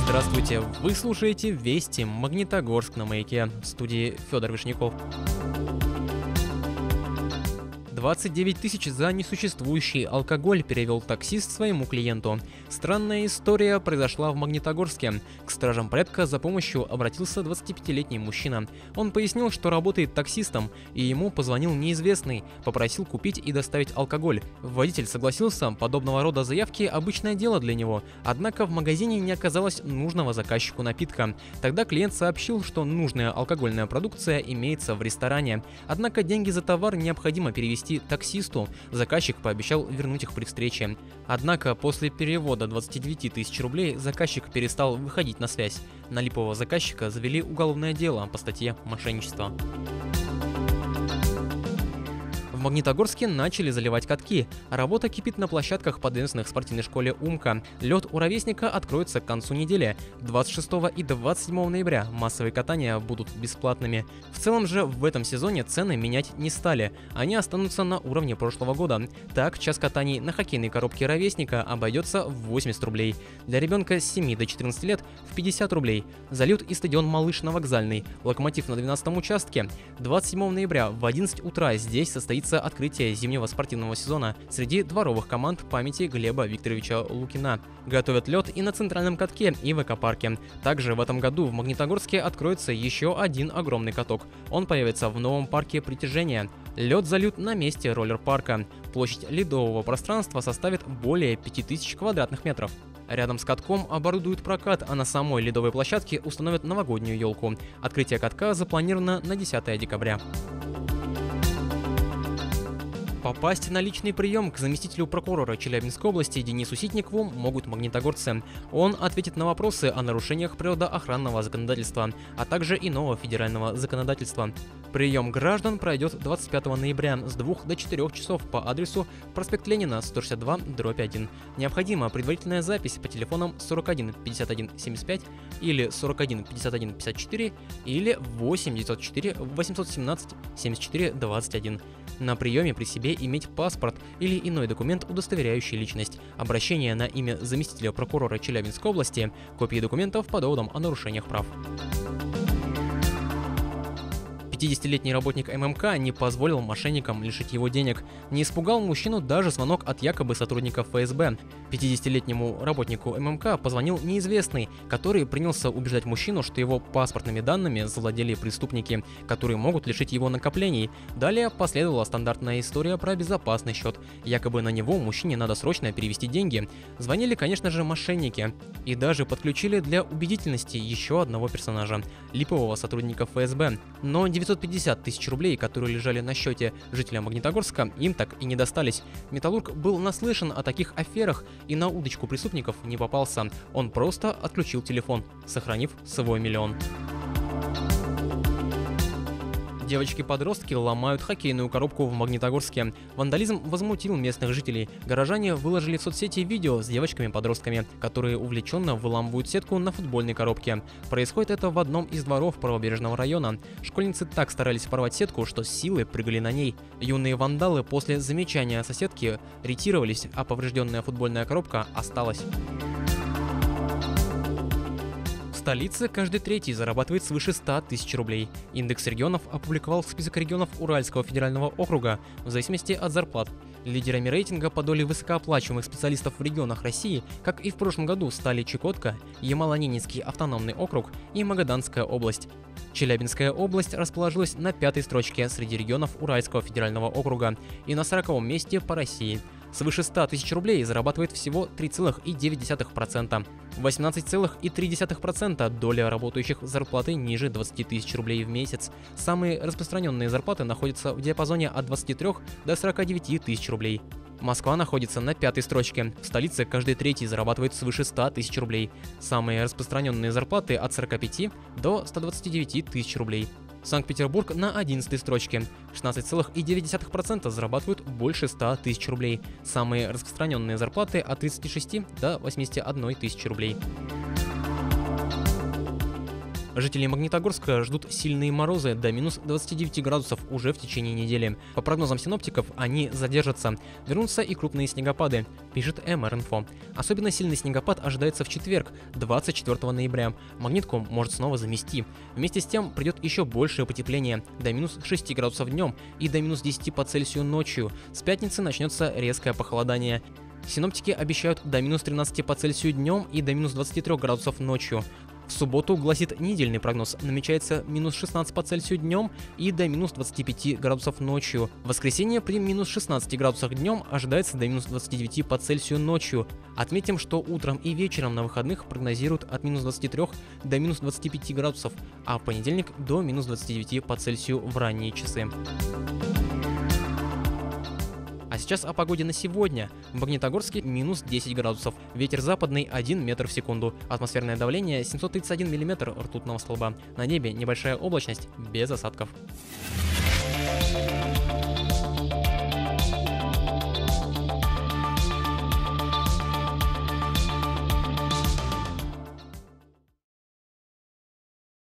Здравствуйте, вы слушаете Вести Магнитогорск на Маяке, в студии Федор Вишняков. 29 тысяч за несуществующий алкоголь перевел таксист своему клиенту. Странная история произошла в Магнитогорске. К стражам порядка за помощью обратился 25-летний мужчина. Он пояснил, что работает таксистом, и ему позвонил неизвестный, попросил купить и доставить алкоголь. Водитель согласился, подобного рода заявки – обычное дело для него. Однако в магазине не оказалось нужного заказчику напитка. Тогда клиент сообщил, что нужная алкогольная продукция имеется в ресторане. Однако деньги за товар необходимо перевести таксисту. Заказчик пообещал вернуть их при встрече. Однако после перевода 29 тысяч рублей заказчик перестал выходить на связь. На липового заказчика завели уголовное дело по статье «Мошенничество». В Магнитогорске начали заливать катки. Работа кипит на площадках подвесных спортивной школе «Умка». Лед у ровесника откроется к концу недели. 26 и 27 ноября массовые катания будут бесплатными. В целом же в этом сезоне цены менять не стали. Они останутся на уровне прошлого года. Так, час катаний на хоккейной коробке ровесника обойдется в 80 рублей. Для ребенка с 7 до 14 лет в 50 рублей. Залют и стадион «Малыш» на Вокзальной. Локомотив на 12-м участке. 27 ноября в 11 утра здесь состоится открытие зимнего спортивного сезона среди дворовых команд памяти Глеба Викторовича Лукина. Готовят лед и на центральном катке и в экопарке. Также в этом году в Магнитогорске откроется еще один огромный каток. Он появится в новом парке притяжения. Лед зальют на месте роллер-парка. Площадь ледового пространства составит более 5000 квадратных метров. Рядом с катком оборудуют прокат, а на самой ледовой площадке установят новогоднюю елку. Открытие катка запланировано на 10 декабря. Попасть на личный прием к заместителю прокурора Челябинской области Денису Ситникову могут магнитогорцы. Он ответит на вопросы о нарушениях природоохранного законодательства, а также иного федерального законодательства. Прием граждан пройдет 25 ноября с 2 до 4 часов по адресу проспект Ленина, 162/1. Необходима предварительная запись по телефонам 41 51 75 или 41 51 54 или 8 904 817 74 21. На приеме при себе иметь паспорт или иной документ, удостоверяющий личность, обращение на имя заместителя прокурора Челябинской области, копии документов по доводам о нарушениях прав. 50-летний работник ММК не позволил мошенникам лишить его денег. Не испугал мужчину даже звонок от якобы сотрудника ФСБ. 50-летнему работнику ММК позвонил неизвестный, который принялся убеждать мужчину, что его паспортными данными завладели преступники, которые могут лишить его накоплений. Далее последовала стандартная история про безопасный счет. Якобы на него мужчине надо срочно перевести деньги. Звонили, конечно же, мошенники. И даже подключили для убедительности еще одного персонажа – липового сотрудника ФСБ. Но 950 тысяч рублей, которые лежали на счете жителя Магнитогорска, им так и не достались. Металлург был наслышан о таких аферах и на удочку преступников не попался. Он просто отключил телефон, сохранив свой миллион. Девочки-подростки ломают хоккейную коробку в Магнитогорске. Вандализм возмутил местных жителей. Горожане выложили в соцсети видео с девочками-подростками, которые увлеченно выламывают сетку на футбольной коробке. Происходит это в одном из дворов правобережного района. Школьницы так старались порвать сетку, что с силой прыгали на ней. Юные вандалы после замечания соседки ретировались, а поврежденная футбольная коробка осталась. В столице каждый третий зарабатывает свыше 100 тысяч рублей. Индекс регионов опубликовал список регионов Уральского федерального округа в зависимости от зарплат. Лидерами рейтинга по доле высокооплачиваемых специалистов в регионах России, как и в прошлом году, стали Чукотка, Ямало-Ненецкий автономный округ и Магаданская область. Челябинская область расположилась на 5-й строчке среди регионов Уральского федерального округа и на 40-м месте по России. Свыше 100 тысяч рублей зарабатывает всего 3,9%. 18,3% доля работающих зарплаты ниже 20 тысяч рублей в месяц. Самые распространенные зарплаты находятся в диапазоне от 23 до 49 тысяч рублей. Москва находится на 5-й строчке. В столице каждый третий зарабатывает свыше 100 тысяч рублей. Самые распространенные зарплаты от 45 до 129 тысяч рублей. Санкт-Петербург на 11-й строчке. 16,9% зарабатывают больше 100 тысяч рублей. Самые распространенные зарплаты от 36 до 81 тысячи рублей. Жители Магнитогорска ждут сильные морозы до минус 29 градусов уже в течение недели. По прогнозам синоптиков, они задержатся. Вернутся и крупные снегопады, пишет МР-инфо. Особенно сильный снегопад ожидается в четверг, 24 ноября. Магнитку может снова замести. Вместе с тем придет еще большее потепление, до минус 6 градусов днем и до минус 10 по Цельсию ночью. С пятницы начнется резкое похолодание. Синоптики обещают до минус 13 по Цельсию днем и до минус 23 градусов ночью. В субботу, гласит недельный прогноз, намечается минус 16 по Цельсию днем и до минус 25 градусов ночью. В воскресенье при минус 16 градусах днем ожидается до минус 29 по Цельсию ночью. Отметим, что утром и вечером на выходных прогнозируют от минус 23 до минус 25 градусов, а в понедельник до минус 29 по Цельсию в ранние часы. А сейчас о погоде на сегодня. В Магнитогорске минус 10 градусов. Ветер западный 1 метр в секунду. Атмосферное давление 731 миллиметр ртутного столба. На небе небольшая облачность без осадков.